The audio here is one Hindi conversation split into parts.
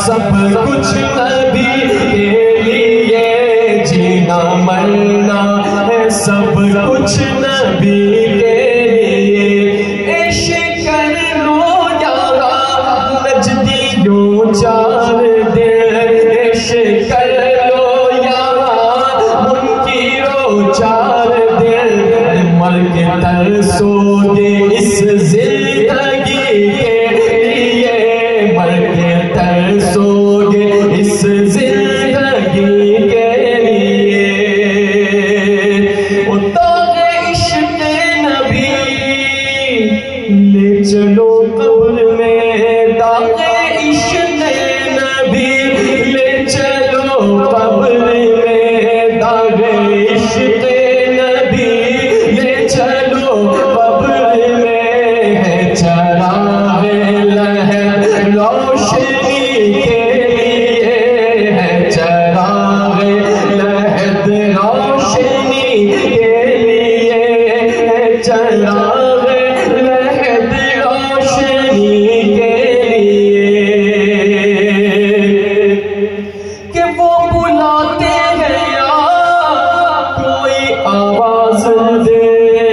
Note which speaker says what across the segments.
Speaker 1: सब कुछ नबी के लिए, जीना मरना है सब कुछ नबी के लिए। इश्क कर लो यारा नजदियों चार दिन, इश्क कर लो यारा मुनकिरों चार दिन, मर के तरसोगे इस जिंदगी के लिए, मर के तरसोगे इस जिंदगी के लिए। उतारे इश्क़ नबी ले चलो कब्र में, दागे इश्क़ नबी ले चलो कब्र में, दागे इश्क़ नबी ले चलो कब्र में। है चराग़ लहद रोशनी के लिए, है चराग़ लहद रोशनी के लिए, है चराग़ लहद रोशनी के लिए। कि वो बुलाते हैं या कोई आवाज दे,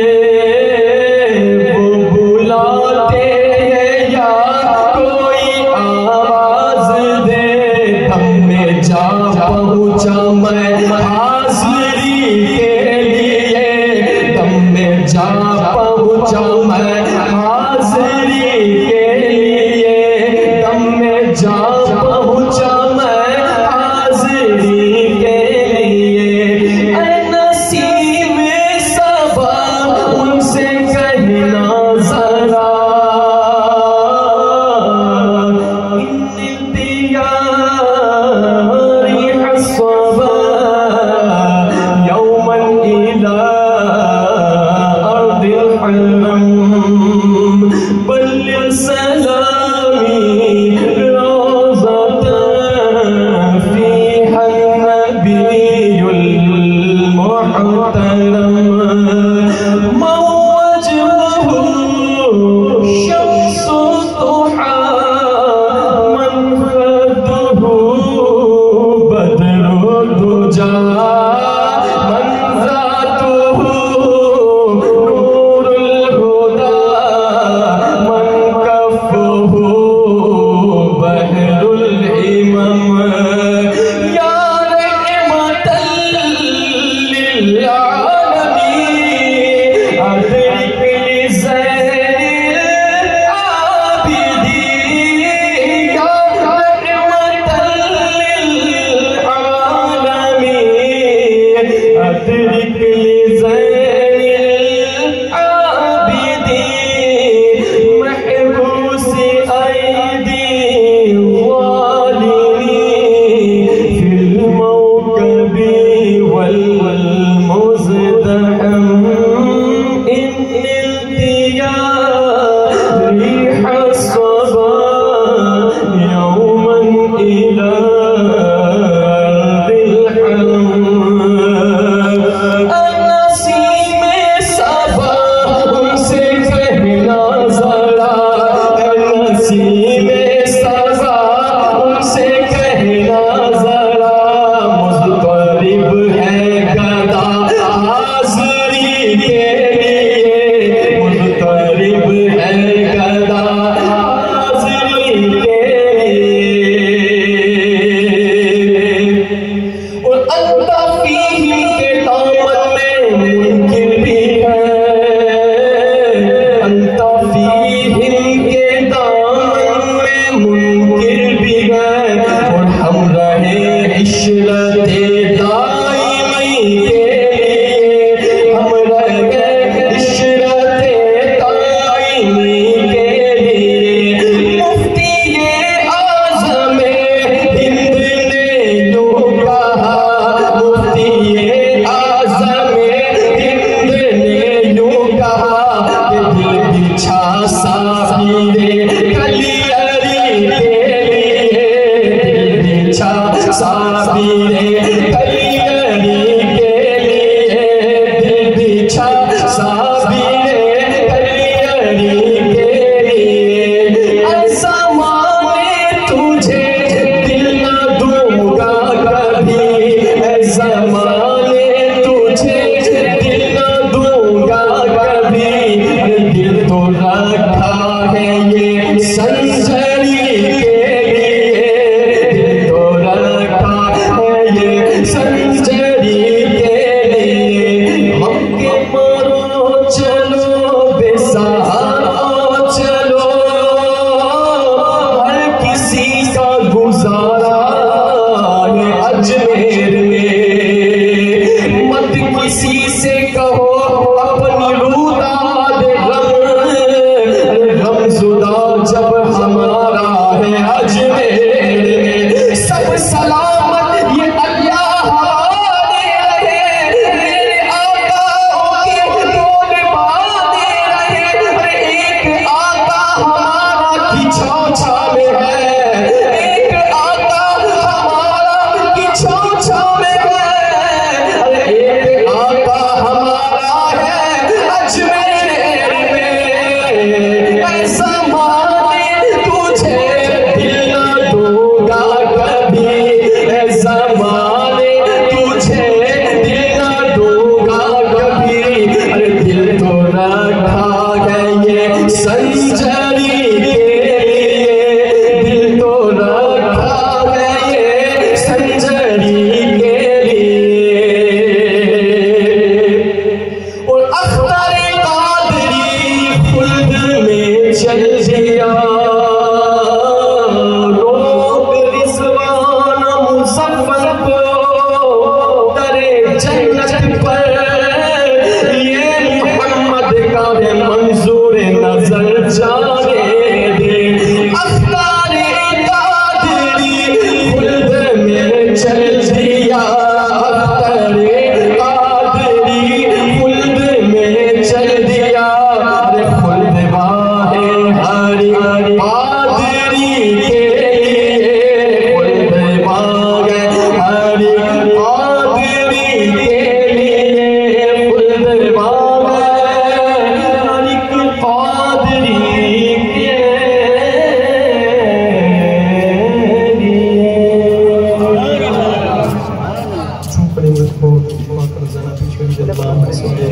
Speaker 1: वो बुलाते हैं या कोई आवाज दे, दम में जा पहुंचा मैं हाज़िरी के लिए, दम में जा पहुंचा मैं हाज़िरी के लिए, दम में जा पहुंचा मैं हाज़िरी के लिए। ऐ नसीम सबा उनसे कहना जरा, इन्नी दियारी हस्बा यौमन इला अर्दिल हरम, बल्लिग़ सलामी रोज़तन फ़ीहा नबियुल मुहतरम, मौजूहु शम्सु दुहा, मन खदुहु बदरु दुजा।